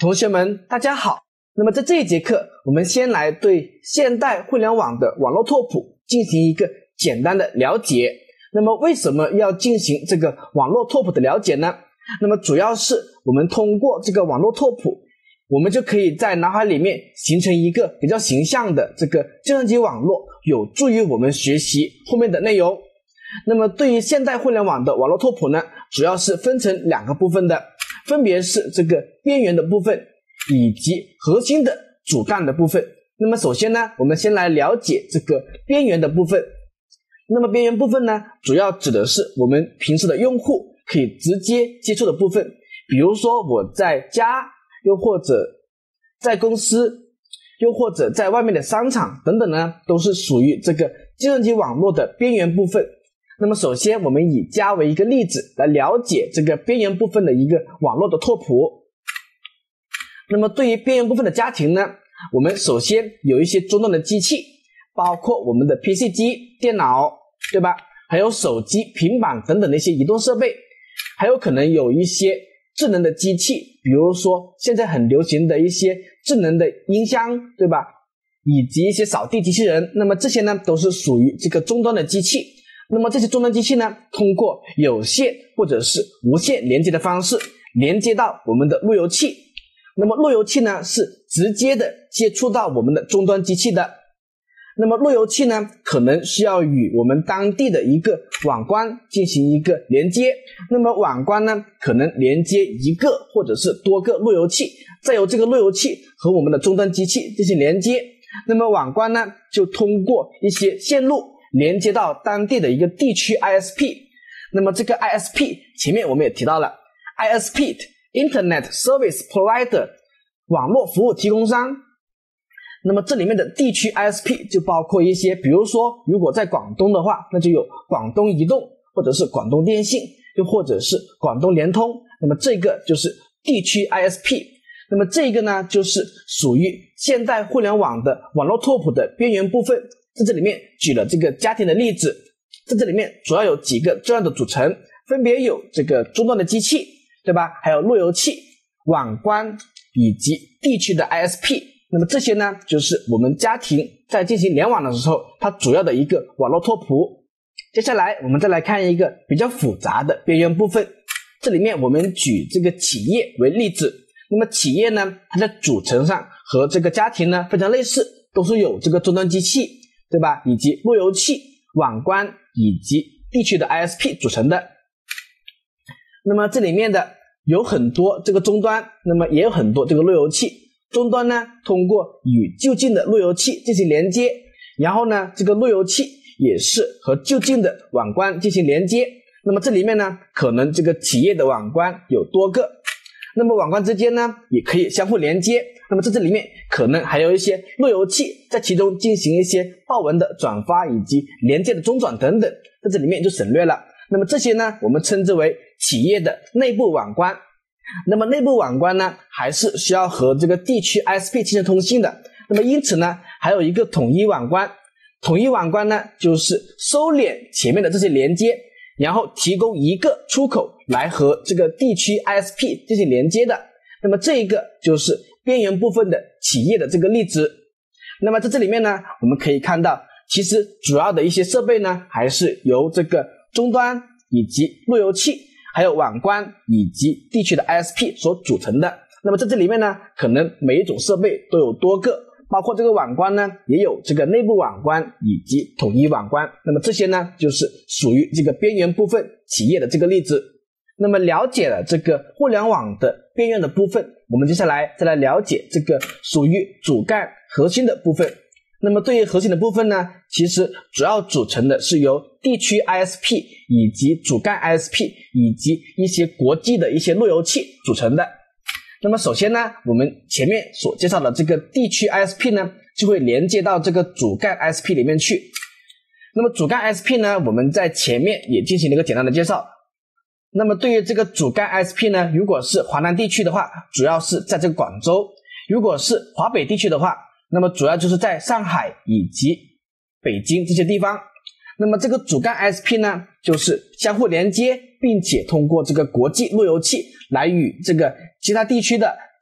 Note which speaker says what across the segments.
Speaker 1: 同学们大家好，那么在这一节课我们先来对现代互联网的网络拓扑进行一个简单的了解。那么为什么要进行这个网络拓扑的了解呢？那么主要是我们通过这个网络拓扑，我们就可以在脑海里面形成一个比较形象的这个计算机网络，有助于我们学习后面的内容。那么对于现代互联网的网络拓扑呢，主要是分成两个部分的，分别是这个边缘的部分以及核心的主干的部分。那么首先呢，我们先来了解这个边缘的部分。那么边缘部分呢，主要指的是我们平时的用户可以直接接触的部分，比如说我在家，又或者在公司，又或者在外面的商场等等呢，都是属于这个计算机网络的边缘部分。那么首先我们以家为一个例子来了解这个边缘部分的一个网络的拓扑。那么对于边缘部分的家庭呢，我们首先有一些终端的机器，包括我们的 PC 机、电脑，对吧？还有手机、平板等等的一些移动设备，还有可能有一些智能的机器，比如说现在很流行的一些智能的音箱，对吧？以及一些扫地机器人，那么这些呢都是属于这个终端的机器。那么这些终端机器呢，通过有线或者是无线连接的方式连接到我们的路由器。那么路由器呢是直接的接触到我们的终端机器的。那么路由器呢可能需要与我们当地的一个网关进行一个连接。那么网关呢可能连接一个或者是多个路由器，再由这个路由器和我们的终端机器进行连接。那么网关呢就通过一些线路连接到当地的一个地区 ISP。 那么这个 ISP 前面我们也提到了 ISP Internet Service Provider 网络服务提供商。那么这里面的地区 ISP 就包括一些，比如说如果在广东的话，那就有广东移动，或者是广东电信，又或者是广东联通。那么这个就是地区 ISP。 那么这个呢就是属于现代互联网的网络拓扑的边缘部分。在这里面举了这个家庭的例子，在这里面主要有几个重要的组成，分别有这个终端的机器，对吧？还有路由器、网关以及地区的 ISP。 那么这些呢就是我们家庭在进行联网的时候它主要的一个网络拓扑。接下来我们再来看一个比较复杂的边缘部分，这里面我们举这个企业为例子。那么企业呢它在组成上和这个家庭呢非常类似，都是有这个终端机器，对吧？以及路由器、网关以及地区的 ISP 组成的。那么这里面的有很多这个终端，那么也有很多这个路由器。终端呢通过与就近的路由器进行连接，然后呢这个路由器也是和就近的网关进行连接。那么这里面呢可能这个企业的网关有多个，那么网关之间呢也可以相互连接。那么在这里面可能还有一些路由器在其中进行一些报文的转发以及连接的中转等等，在这里面就省略了。那么这些呢我们称之为企业的内部网关。那么内部网关呢还是需要和这个地区 ISP 进行通信的。那么因此呢还有一个统一网关。统一网关呢就是收敛前面的这些连接，然后提供一个出口来和这个地区 ISP 进行连接的。那么这一个就是边缘部分的企业的这个例子。那么在这里面呢我们可以看到，其实主要的一些设备呢还是由这个终端以及路由器还有网关以及地区的 ISP 所组成的。那么在这里面呢可能每一种设备都有多个，包括这个网关呢也有这个内部网关以及统一网关。那么这些呢就是属于这个边缘部分企业的这个例子。那么了解了这个互联网的边缘的部分，我们接下来再来了解这个属于主干核心的部分。那么对于核心的部分呢，其实主要组成的是由地区 ISP 以及主干 ISP 以及一些国际的一些路由器组成的。那么首先呢我们前面所介绍的这个地区 ISP 呢就会连接到这个主干 ISP 里面去。那么主干 ISP 呢我们在前面也进行了一个简单的介绍。那么对于这个主干 ISP 呢，如果是华南地区的话主要是在这个广州，如果是华北地区的话，那么主要就是在上海以及北京这些地方。那么这个主干 ISP 呢就是相互连接，并且通过这个国际路由器来与这个其他地区的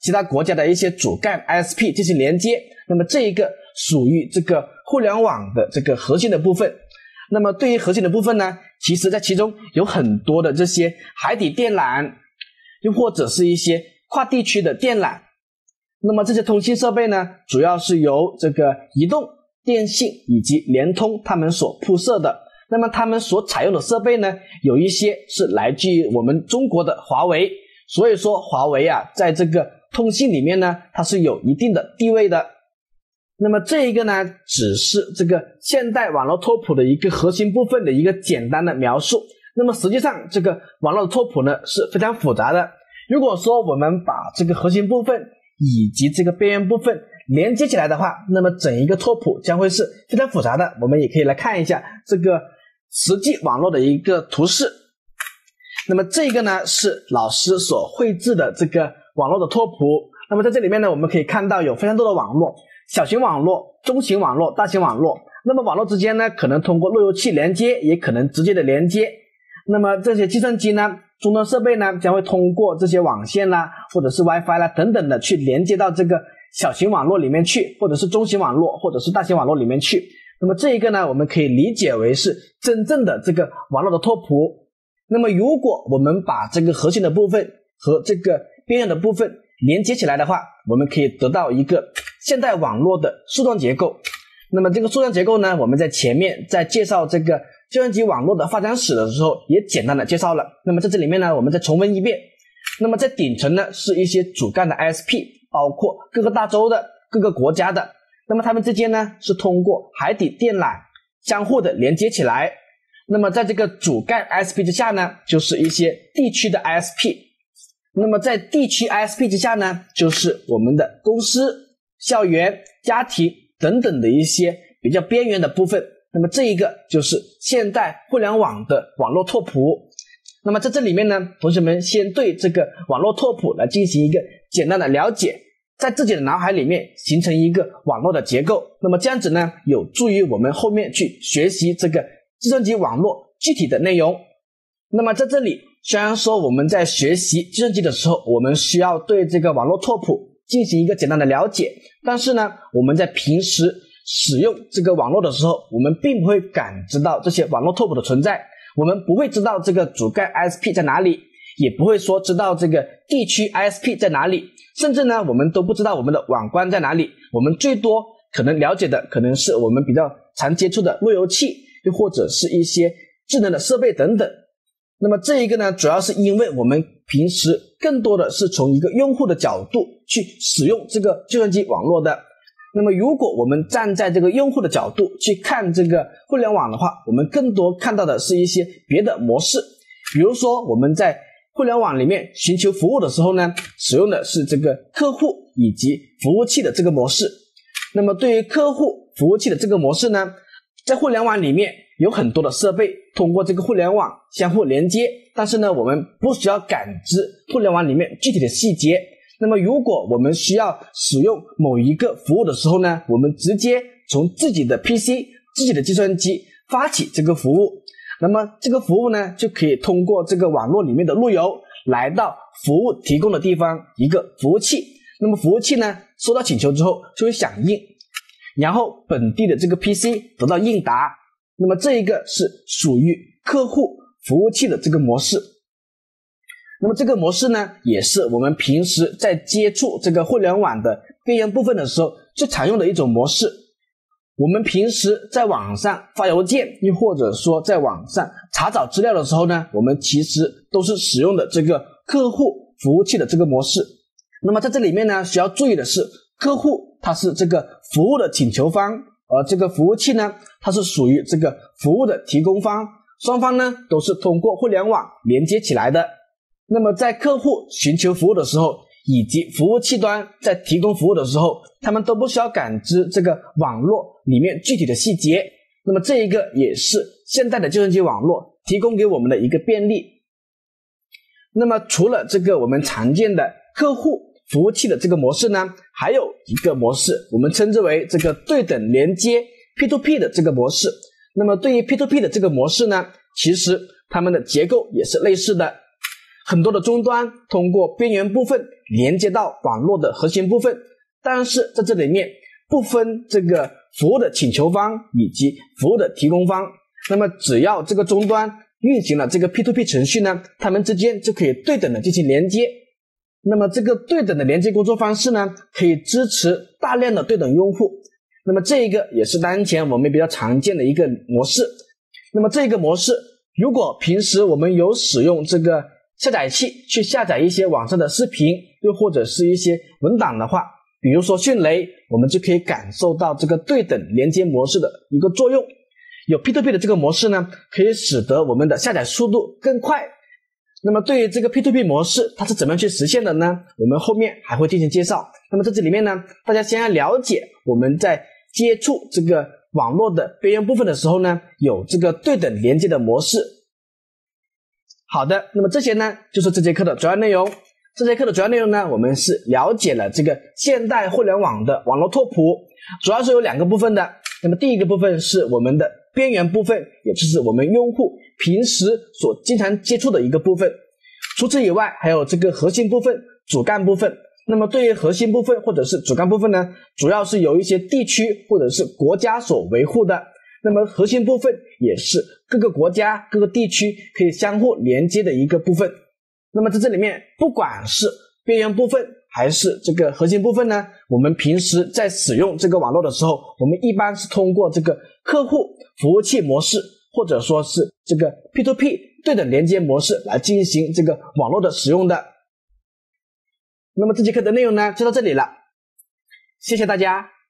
Speaker 1: 其他国家的一些主干 ISP 进行连接，那么这一个属于这个互联网的这个核心的部分。那么对于核心的部分呢，其实在其中有很多的这些海底电缆，又或者是一些跨地区的电缆。那么这些通信设备呢，主要是由这个移动、电信以及联通他们所铺设的。那么他们所采用的设备呢，有一些是来自于我们中国的华为，所以说华为啊，在这个通信里面呢，它是有一定的地位的。那么这一个呢，只是这个现代网络拓扑的一个核心部分的一个简单的描述。那么实际上这个网络拓扑呢是非常复杂的。如果说我们把这个核心部分以及这个边缘部分连接起来的话，那么整一个拓扑将会是非常复杂的。我们也可以来看一下这个实际网络的一个图示。那么这个呢是老师所绘制的这个网络的拓扑。那么在这里面呢，我们可以看到有非常多的网络，小型网络、中型网络、大型网络。那么网络之间呢，可能通过路由器连接，也可能直接的连接。那么这些计算机呢，终端设备呢，将会通过这些网线啦，或者是 WiFi 啦等等的去连接到这个小型网络里面去，或者是中型网络，或者是大型网络里面去。那么这一个呢，我们可以理解为是真正的这个网络的拓扑。那么如果我们把这个核心的部分和这个边缘的部分连接起来的话，我们可以得到一个现代网络的树状结构。那么这个树状结构呢，我们在前面在介绍这个计算机网络的发展史的时候也简单的介绍了。那么在这里面呢，我们再重温一遍。那么在顶层呢，是一些主干的 ISP， 包括各个大洲的、各个国家的。那么它们之间呢，是通过海底电缆相互的连接起来。那么在这个主干 ISP 之下呢，就是一些地区的 ISP。那么在地区 ISP 之下呢，就是我们的公司、校园、家庭等等的一些比较边缘的部分。那么这一个就是现代互联网的网络拓扑。那么在这里面呢，同学们先对这个网络拓扑来进行一个简单的了解，在自己的脑海里面形成一个网络的结构。那么这样子呢，有助于我们后面去学习这个计算机网络具体的内容。那么在这里，虽然说我们在学习计算机的时候，我们需要对这个网络拓扑进行一个简单的了解，但是呢，我们在平时使用这个网络的时候，我们并不会感知到这些网络拓扑的存在。我们不会知道这个主干 ISP 在哪里，也不会说知道这个地区 ISP 在哪里，甚至呢，我们都不知道我们的网关在哪里。我们最多可能了解的可能是我们比较常接触的路由器，又或者是一些智能的设备等等。那么这一个呢，主要是因为我们平时更多的是从一个用户的角度去使用这个计算机网络的。那么如果我们站在这个用户的角度去看这个互联网的话，我们更多看到的是一些别的模式。比如说我们在互联网里面寻求服务的时候呢，使用的是这个客户以及服务器的这个模式。那么对于客户服务器的这个模式呢，在互联网里面有很多的设备通过这个互联网相互连接，但是呢，我们不需要感知互联网里面具体的细节。那么如果我们需要使用某一个服务的时候呢，我们直接从自己的 PC、自己的计算机发起这个服务。那么这个服务呢，就可以通过这个网络里面的路由来到服务提供的地方一个服务器。那么服务器呢，收到请求之后就会响应，然后本地的这个 PC 得到应答。那么这一个是属于客户服务器的这个模式。那么这个模式呢，也是我们平时在接触这个互联网的边缘部分的时候最常用的一种模式。我们平时在网上发邮件，又或者说在网上查找资料的时候呢，我们其实都是使用的这个客户服务器的这个模式。那么在这里面呢，需要注意的是，客户它是这个服务的请求方，而这个服务器呢，它是属于这个服务的提供方，双方呢都是通过互联网连接起来的。那么在客户寻求服务的时候，以及服务器端在提供服务的时候，他们都不需要感知这个网络里面具体的细节。那么这一个也是现代的计算机网络提供给我们的一个便利。那么除了这个我们常见的客户服务器的这个模式呢，还有一个模式我们称之为这个对等连接 P2P 的这个模式。那么对于 P2P 的这个模式呢，其实它们的结构也是类似的。 很多的终端通过边缘部分连接到网络的核心部分，但是在这里面不分这个服务的请求方以及服务的提供方，那么只要这个终端运行了这个 P2P 程序呢，它们之间就可以对等的进行连接。那么这个对等的连接工作方式呢，可以支持大量的对等用户。那么这一个也是当前我们比较常见的一个模式。那么这个模式，如果平时我们有使用这个下载器去下载一些网上的视频，又或者是一些文档的话，比如说迅雷，我们就可以感受到这个对等连接模式的一个作用。有 P2P 的这个模式呢，可以使得我们的下载速度更快。那么对于这个 P2P 模式它是怎么样去实现的呢？我们后面还会进行介绍。那么在这里面呢，大家先要了解我们在接触这个网络的边缘部分的时候呢，有这个对等连接的模式。好的，那么这些呢就是这节课的主要内容。这节课的主要内容呢，我们是了解了这个现代互联网的网络拓扑，主要是有2个部分的。那么第一个部分是我们的边缘部分，也就是我们用户平时所经常接触的一个部分。除此以外，还有这个核心部分、主干部分。那么对于核心部分或者是主干部分呢，主要是由一些地区或者是国家所维护的。那么核心部分也是各个国家、各个地区可以相互连接的一个部分。那么在这里面，不管是边缘部分还是这个核心部分呢，我们平时在使用这个网络的时候，我们一般是通过这个客户服务器模式，或者说是这个 P2P 对等连接模式来进行这个网络的使用的。那么这节课的内容呢就到这里了，谢谢大家。